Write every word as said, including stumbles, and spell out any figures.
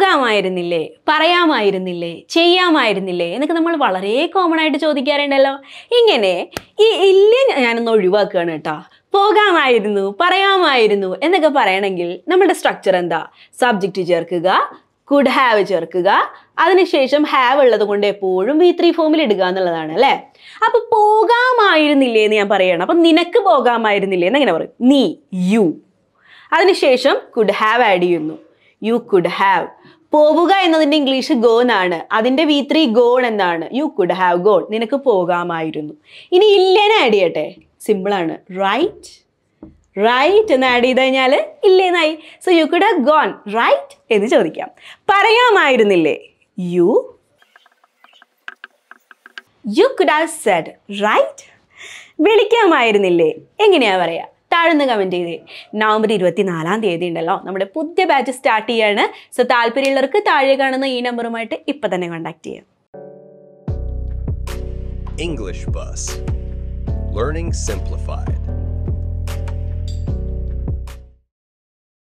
പോകാമായിരുന്നില്ലേ, പറയാമായിരുന്നില്ലേ, ചെയ്യാമായിരുന്നില്ലേ എന്നൊക്കെ നമ്മൾ വളരെ കോമൺ ആയിട്ട് ചോദിക്കാറുണ്ടല്ലോ. ഇങ്ങനെ ഈ ഇല്ല ഞാനൊന്ന് ഒഴിവാക്കുകയാണ് കേട്ടോ. പോകാമായിരുന്നു, പറയാമായിരുന്നു എന്നൊക്കെ പറയണമെങ്കിൽ നമ്മുടെ സ്ട്രക്ചർ എന്താ? സബ്ജക്റ്റ് ചേർക്കുക, കുഡ് ഹാവ് ചേർക്കുക, അതിനുശേഷം ഹാവ് ഉള്ളത് കൊണ്ട് എപ്പോഴും വി ത്രീ ഫോമിൽ ഇടുക എന്നുള്ളതാണ് അല്ലേ. അപ്പൊ പോകാമായിരുന്നില്ലേ എന്ന് ഞാൻ പറയണം. അപ്പൊ നിനക്ക് പോകാമായിരുന്നില്ലേ എന്ന് എങ്ങനെ പറയും? നീ, യു. അതിനുശേഷം കുഡ് ഹാവ് ആഡ് ചെയ്യുന്നു, യു കുഡ് ഹാവ്. പോവുക എന്നതിൻ്റെ ഇംഗ്ലീഷ് ഗോ എന്നാണ്. അതിൻ്റെ വി ത്രീ ഗോൺ എന്നാണ്. You could have gone. നിനക്ക് പോകാമായിരുന്നു. ഇനി ഇല്ലേനെ ആഡ് ചെയ്യട്ടെ. സിമ്പിളാണ്. റൈറ്റ് റൈറ്റ് എന്ന് ആഡ് ചെയ്ത് കഴിഞ്ഞാൽ ഇല്ലേന്നായി. So you could have gone right എന്ന് ചോദിക്കാം. പറയാമായിരുന്നില്ലേ? You you could have said right. വിളിക്കാമായിരുന്നില്ലേ? എങ്ങനെയാ പറയാ? താഴ്ന്ന് കമൻറ്റ് ചെയ്തേ. നവംബർ ഇരുപത്തിനാലാം തീയതി ഉണ്ടല്ലോ നമ്മുടെ പുതിയ ബാച്ച് സ്റ്റാർട്ട് ചെയ്യാണ്. സോ താല്പര്യമുള്ളവർക്ക് താഴെ കാണുന്ന ഈ നമ്പറുമായിട്ട് ഇപ്പം തന്നെ കോൺടാക്ട് ചെയ്യാം. English Bus. Learning Simplified.